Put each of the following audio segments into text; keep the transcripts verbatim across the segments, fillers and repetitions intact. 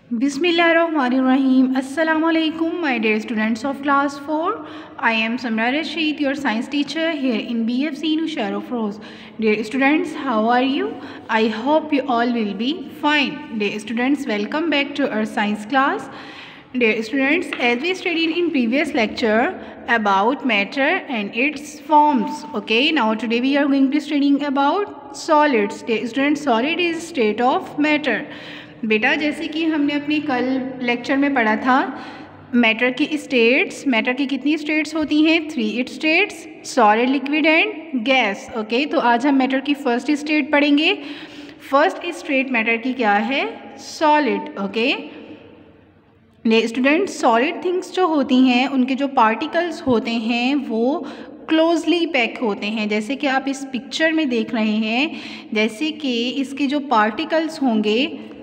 Bismillahirrahmanirrahim. Assalamu alaikum, my dear students of class four. I am Samra Rashid, your science teacher here in B F C Nushar of Rose. Dear students, how are you? I hope you all will be fine. Dear students, welcome back to our science class. Dear students, as we studied in previous lecture about matter and its forms, okay, now today we are going to studying about solids. Dear students, solid is state of matter. बेटा जैसे कि हमने अपनी कल lecture में पढ़ा था matter की स्टेट्स, मैटर की कितनी स्टेट्स होती हैं? Three it states, solid, liquid and gas. Okay, तो आज हम मैटर की फर्स्ट स्टेट पढ़ेंगे। फर्स्ट स्टेट मैटर की क्या है? Solid. Okay student, solid things जो होती हैं उनके जो पार्टिकल्स होते हैं वो क्लोजली पैक होते हैं। जैसे कि आप इस पिक्चर में देख रहे हैं, जैसे कि इसके जो पार्टिकल्स होंगे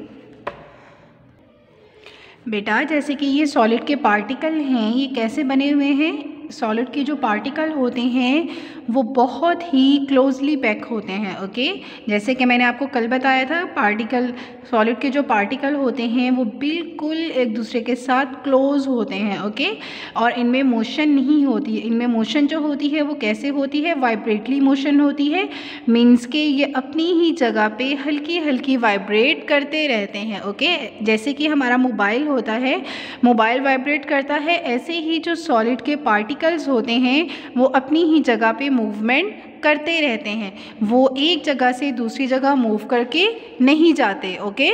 बेटा, जैसे कि ये सॉलिड के पार्टिकल हैं, ये कैसे बने हुए हैं? सॉलिड के जो पार्टिकल होते हैं वो बहुत ही क्लोजली पैक होते हैं। ओके, जैसे कि मैंने आपको कल बताया था, पार्टिकल सॉलिड के जो पार्टिकल होते हैं वो बिल्कुल एक दूसरे के साथ क्लोज होते हैं। ओके, और इनमें मोशन नहीं होती है। इनमें मोशन जो होती है वो कैसे होती है? वाइब्रेटली मोशन होती है। मीन्स के ये अपनी ही जगह पे हल्की हल्की वाइब्रेट करते रहते हैं। ओके, जैसे कि हमारा मोबाइल होता है, मोबाइल वाइब्रेट करता है, ऐसे ही जो सॉलिड के पार्टिकल्स होते हैं वो अपनी ही जगह पे मूवमेंट करते रहते हैं। वो एक जगह से दूसरी जगह मूव करके नहीं जाते। ओके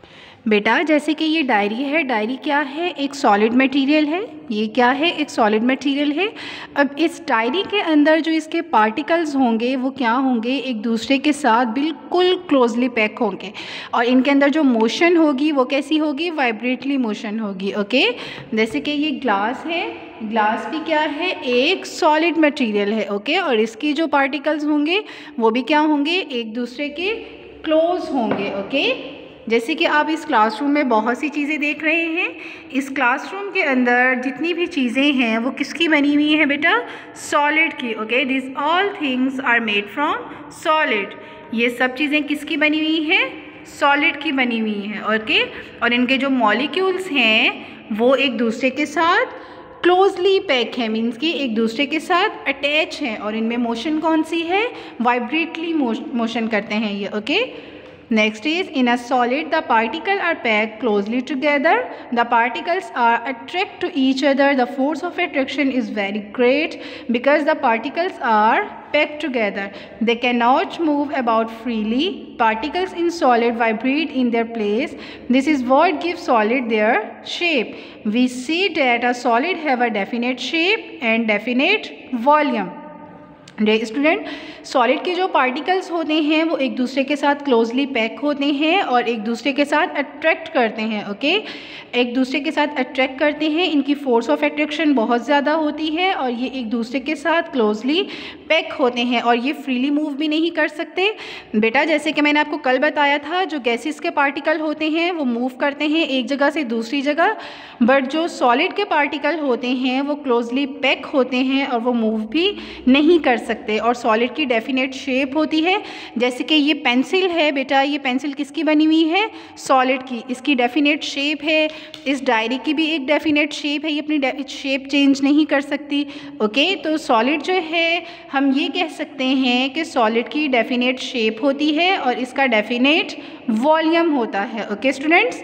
बेटा, जैसे कि ये डायरी है, डायरी क्या है? एक सॉलिड मटेरियल है। ये क्या है? एक सॉलिड मटेरियल है। अब इस डायरी के अंदर जो इसके पार्टिकल्स होंगे वो क्या होंगे? एक दूसरे के साथ बिल्कुल क्लोजली पैक होंगे, और इनके अंदर जो मोशन होगी वो कैसी होगी? वाइब्रेटली मोशन होगी। ओके, जैसे कि ये ग्लास है, ग्लास भी क्या है? एक सॉलिड मटेरियल है। ओके, और इसकी जो पार्टिकल्स होंगे वो भी क्या होंगे? एक दूसरे के क्लोज होंगे। ओके, जैसे कि आप इस क्लासरूम में बहुत सी चीज़ें देख रहे हैं। इस क्लासरूम के अंदर जितनी भी चीज़ें हैं वो किसकी बनी हुई हैं बेटा? सॉलिड की। Okay, this all things are made from solid. ये सब चीज़ें किसकी बनी हुई हैं? सॉलिड की बनी हुई हैं। ओके, और इनके जो मॉलिक्यूल्स हैं वो एक दूसरे के साथ क्लोजली पैक है, मीन्स कि एक दूसरे के साथ अटैच हैं, और इनमें मोशन कौन सी है? वाइब्रेटली मोशन करते हैं ये। Okay, next is, in a solid the particles are packed closely together. The particles are attract to each other. The force of attraction is very great because the particles are packed together. They cannot move about freely. Particles in solid vibrate in their place. This is what gives solid their shape. We see that a solid have a definite shape and definite volume. Student, solid के जो particles होते हैं वो एक दूसरे के साथ closely pack होते हैं और एक दूसरे के साथ अट्रैक्ट करते हैं। ओके, एक दूसरे के साथ अट्रैक्ट करते हैं, इनकी फोर्स ऑफ अट्रैक्शन बहुत ज़्यादा होती है, और ये एक दूसरे के साथ क्लोजली पैक होते हैं, और ये फ्रीली मूव भी नहीं कर सकते। बेटा, जैसे कि मैंने आपको कल बताया था, जो गैसेस के पार्टिकल होते हैं वो मूव करते हैं एक जगह से दूसरी जगह, बट जो सॉलिड के पार्टिकल होते हैं वो क्लोजली पैक होते हैं और वो मूव भी नहीं कर सकते। और सॉलिड की डेफिनेट शेप होती है। जैसे कि ये पेंसिल है बेटा, ये पेंसिल किसकी बनी हुई है? सॉलिड की। इसकी डेफिनेट शेप है। इस डायरी की भी एक डेफिनेट शेप है, ये अपनी शेप चेंज नहीं कर सकती। ओके, तो सॉलिड जो है हम ये कह सकते हैं कि सॉलिड की डेफिनेट शेप होती है और इसका डेफिनेट वॉल्यूम होता है। Okay students,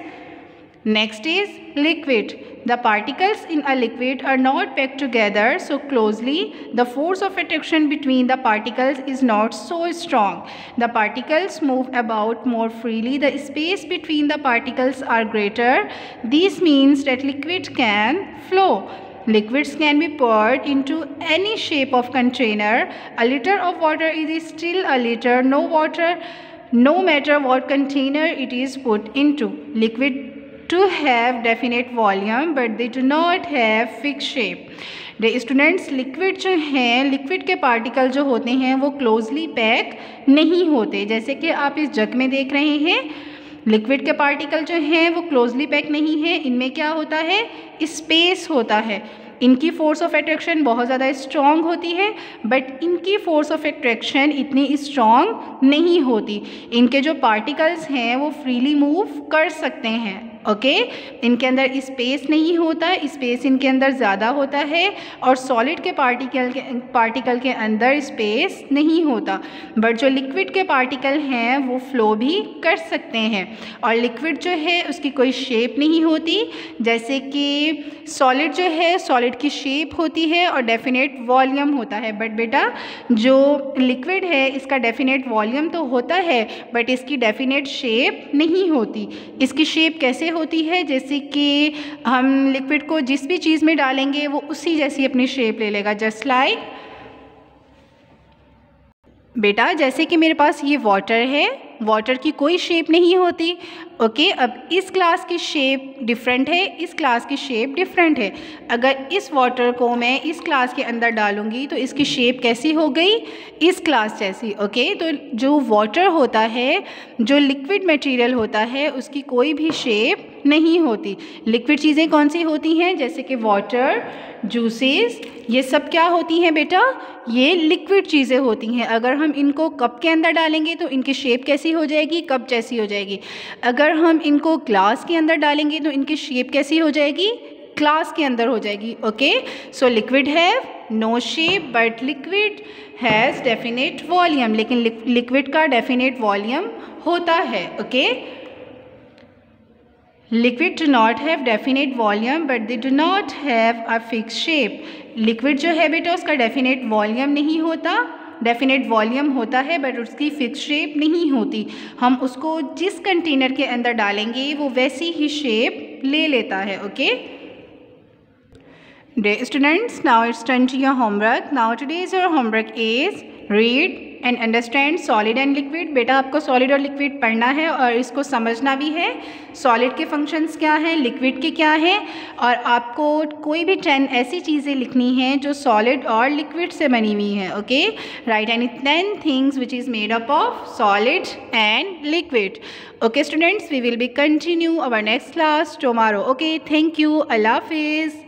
next is liquid. The particles in a liquid are not packed together so closely. The force of attraction between the particles is not so strong. The particles move about more freely. The space between the particles are greater. This means that liquid can flow. Liquids can be poured into any shape of container. A liter of water is still a liter. No water, no matter what container it is put into. Liquid to have definite volume but they do not have fixed shape. The students, liquid जो हैं, liquid के particle जो होते हैं वो closely pack नहीं होते। जैसे कि आप इस जग में देख रहे हैं, लिक्विड के पार्टिकल जो हैं वो क्लोजली पैक नहीं है। इनमें क्या होता है? स्पेस होता है। इनकी फोर्स ऑफ अट्रैक्शन बहुत ज़्यादा स्ट्रॉन्ग होती है, बट इनकी फोर्स ऑफ अट्रैक्शन इतनी स्ट्रॉन्ग नहीं होती। इनके जो पार्टिकल्स हैं वो फ्रीली मूव कर सकते हैं, ओके okay? इनके अंदर स्पेस नहीं होता, स्पेस इनके अंदर ज़्यादा होता है, और सॉलिड के पार्टिकल के पार्टिकल के अंदर स्पेस नहीं होता। बट जो लिक्विड के पार्टिकल हैं वो फ्लो भी कर सकते हैं, और लिक्विड जो है उसकी कोई शेप नहीं होती, जैसे कि सॉलिड जो है सॉलिड की शेप होती है और डेफिनेट वॉल्यूम होता है। बट बेटा जो लिक्विड है इसका डेफिनेट वॉल्यूम तो होता है, बट इसकी डेफिनेट शेप नहीं होती। इसकी शेप कैसे होती है, जैसे कि हम लिक्विड को जिस भी चीज़ में डालेंगे वो उसी जैसी अपनी शेप ले लेगा, जस्ट लाइक बेटा जैसे कि मेरे पास ये वाटर है, वाटर की कोई शेप नहीं होती, ओके okay? अब इस ग्लास की शेप डिफरेंट है, इस ग्लास की शेप डिफरेंट है। अगर इस वाटर को मैं इस ग्लास के अंदर डालूंगी तो इसकी शेप कैसी हो गई, इस ग्लास जैसी, ओके okay? तो जो वाटर होता है, जो लिक्विड मटेरियल होता है, उसकी कोई भी शेप नहीं होती। लिक्विड चीज़ें कौन सी होती हैं, जैसे कि वाटर, जूसेस, ये सब क्या होती हैं बेटा, ये लिक्विड चीज़ें होती हैं। अगर हम इनको कप के अंदर डालेंगे तो इनकी शेप कैसी हो जाएगी, कप जैसी हो जाएगी। अगर हम इनको ग्लास के अंदर डालेंगे तो इनकी शेप कैसी हो जाएगी, ग्लास के अंदर हो जाएगी, okay. So liquid have no shape but liquid has definite volume, लेकिन लिक्विड का डेफिनेट वॉल्यूम होता है, okay. Liquid do not have definite volume but they do not have a fix shape. Liquid जो है बेटा उसका डेफिनेट वॉल्यूम नहीं होता, डेफिनेट वॉल्यूम होता है बट उसकी फिक्स शेप नहीं होती। हम उसको जिस कंटेनर के अंदर डालेंगे वो वैसी ही शेप ले लेता है, okay. Dear students, now it's turn to your homework. Now today's your homework is read and understand solid and liquid. बेटा आपको solid और liquid पढ़ना है और इसको समझना भी है। solid के functions क्या हैं, liquid के क्या हैं, और आपको कोई भी टेन ऐसी चीज़ें लिखनी हैं जो solid और liquid से बनी हुई हैं, okay? Write any ten things which is made up of solid and liquid. Okay students, we will be continue our next class tomorrow. Okay, thank you. Allah Hafiz.